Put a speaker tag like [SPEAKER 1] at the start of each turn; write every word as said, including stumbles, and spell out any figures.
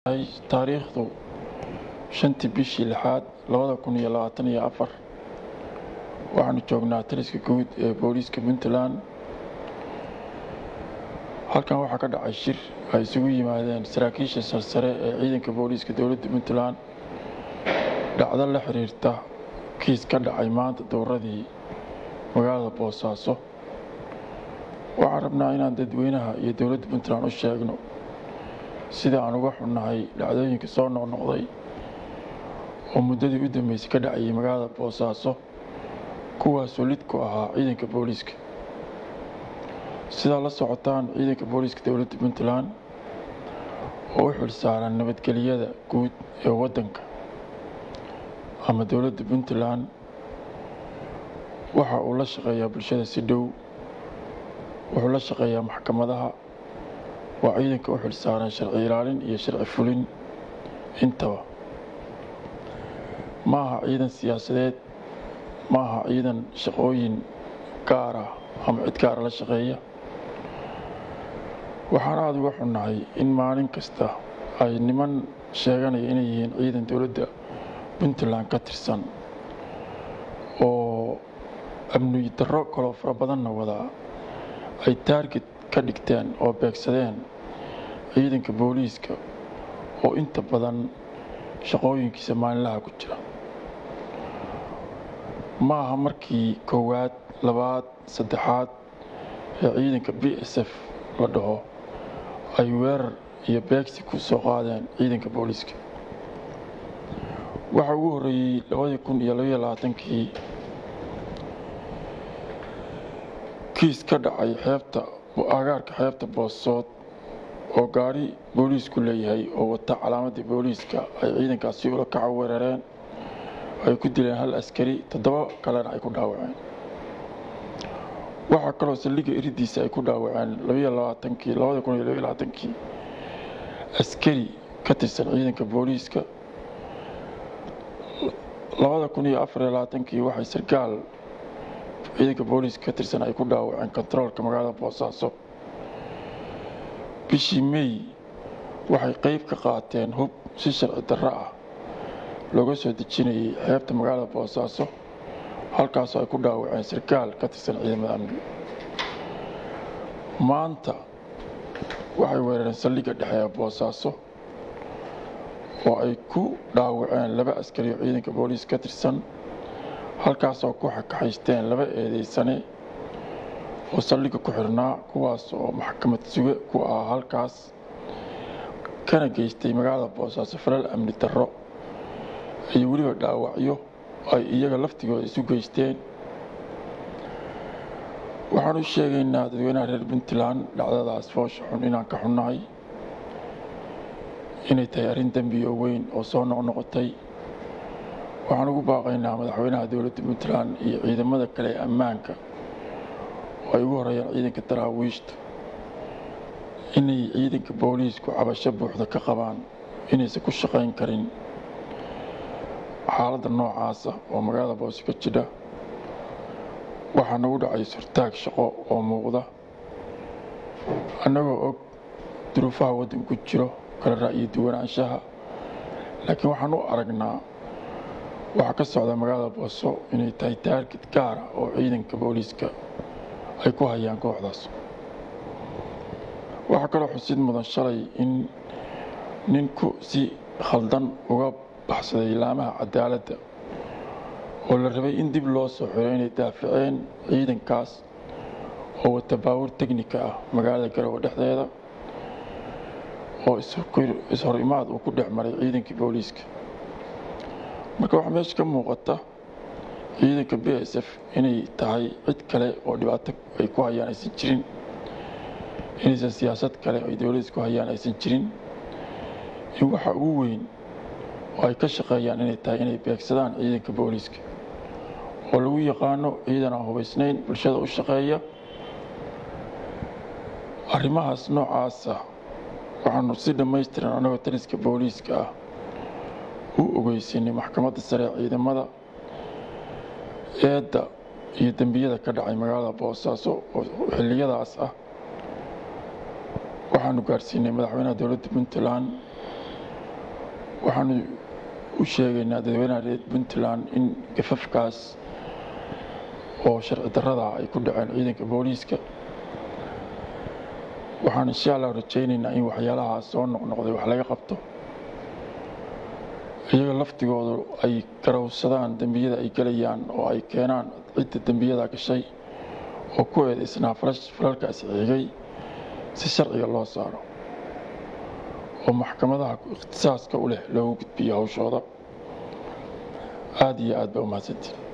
[SPEAKER 1] ay taariikhdu shantii bishii lixaad labada kun iyo labaatan iyo afar waxaanu joognaa taliska guud ee booliiska Puntland. halkan waxaa ka dhacay shir ay isugu yimaadeen saraakiisha sare ee ciidanka booliiska dowladda Puntland dhacdo la xiriirta kiis ka dhacay maanta dowradii magaalada Boosaaso. waxaan rabnaa inaan dadweynaha iyo dowladda Puntland u sheegno sida aan uga xunnahay dhacdooyinka soo noqnoqday oo muddadii u dambeysay ka dhacay magaalada Boosaaso kuwaasoo lid ku ahaa ciidanka booliiska. sida la socotaan ciidanka booliiska dowladda Puntland oo u xilsaaran nabadgelyada guud ee waddanka ama dowladda Puntland waxa uu la shaqeeyaa bulshada si dhow. wuxuu la shaqeeyaa maxkamadaha. waa ciidanka u xilsaaran sharci ilaalin iyo sharci fulin intaba. ma aha ciidan siyaasadeed, ma aha ciidan shaqooyin gaar ah ama cid gaara la shaqeeya. waxaan aada uga xunnahay in maalin kasta ay niman sheeganaya inay yihiin ciidan dowladda Puntland ka tirsan oo amni darro kaloo fara badanna wadaa ay taarget ka dhigteen oo beegsadeen ciidanka booliiska oo inta badan shaqooyinkiisa maalinlaha ku jira. ma aha markii koowaad labaad saddexaad ee ciidanka B S F la dhaho ay weerar iyo beegsi ku soo qaadeen ciidanka booliiska. waxa ugu horreeyay labada kun iyo laba iyo labaatankii kiis ka dhacay xeebta agaarka xeebta Boosood oo gaari booliisku leeyahay oo wata calaamadda booliiska ay ciidankaasi ula kaca weerareen ay ku dileen hal askari toddoba kalena ay ku dhaawaceen. waxaa kaloo saldhigga iridiisa ay ku dhaawaceen labada kun iyo laba iyo labaatankii askari ka tirsan ciidanka booliiska. labada kun iyo afar iyo labaatankii waxay sarkaal ciidanka booliiska ka tirsan ay ku dhaawaceen kontaroolka magaalada Boosaaso. bishii May waxay qayb ka qaateen hub si sharci darro ah looga soo dejinayay xeebta magaalada Boosaaso halkaasoo ay ku dhaawaceen sarkaal ka tirsan ciidamada amniga. maanta waxay weerareen saldhigga dhexe ee Boosaaso oo ay ku dhaawaceen laba askari oo ciidanka booliiska ka tirsan halkaasoo ku xakaxaysteen laba eedeysane oo saldhigga ku xirnaa kuwaas oo maxkamad suge ku ah halkaas kana geystay magaalada Boosaaso falal amni darro iyo weliba dhaawacyo ay iyaga laftigooda isu geysteen. waxaan u sheegaynaa dadweynaha reer Puntland dhacdadaas foosha xun inaan ka xunnahay inay tahay arrin dembi oo weyn oo soo noqnoqotay. waxaan ugu baaqaynaa madaxweynaha dowladda Puntland iyo ciidamada kale ee ammaanka oo ay ugu horeeyaan ciidanka daraawiishta inay ciidanka booliisku cabasho buuxda ka qabaan inaysan ku shaqayn karin xaaladda noocaasa oo magaalada Boosaaso ka jira. waxaa nagu dhacay surtaag shaqo oo muuqda annagoo og duruufaha waddanku jiro kala ra'yi duwanaanshaha, laakiin waxaan u aragnaa waxaa ka socda magaalada Boosaaso inay tahay taarget gaara oo ciidanka booliiska ay ku hayaan kooxdaas. waxaa kaloo xusid mudan shalay in ninku si khaldan uga baxsaday laamaha cadaaladda oo la rabay in dib loo soo xiro inay daafaceen ciidankaas oo wata baabuur teknika ah magaalada Garowe dhexdeeda oo ishor imaad uu ku dhex maray ciidankii booliiska. marka waxaa meesha ka muuqata ciidanka B S F inay tahay cid kale oo dhibaato ay ku hayaan aysan jirin, inaysan siyaasad kale ay dowladda ku hayaan aysan jirin, in waxa ugu weyn oo ay ka shaqeeyaan inay tahay inay beegsadaan ciidanka booliiska oo lagu yaqaano ciidan aan hubaysnayn bulshada u shaqeeya. arrimahaas noocaasa waxaanu si dhammaystiran annagoo taliska booliiska ah u ogeysiinay maxkamadda sare ee ciidamada eedda iyo dembiyada ka dhacay magaalada Boosaaso oo xilliyadaas ah. waxaanu gaarsiinay madaxweynaha dowladda Puntland waxaanu u sheegaynaa dadweynaha reer Puntland in gafafkaas oo sharci darrada ay ku dhaceen ciidanka booliiska waxaan insha Allah rajaynaynaa in waxyaalahaas soo noqnoqday wax laga qabto iyaga laftigoodu ay garowsadaan dambiyada ay galayaan oo ay keenaan cidda dambiyada gashay oo ku eedaysnaa falalkaas xigay si sharciga loo saaro oo maxkamadaha ikhtisaaska u leh loogu gudbiyo hawshooda aad iyo aad baa u mahadsantihiin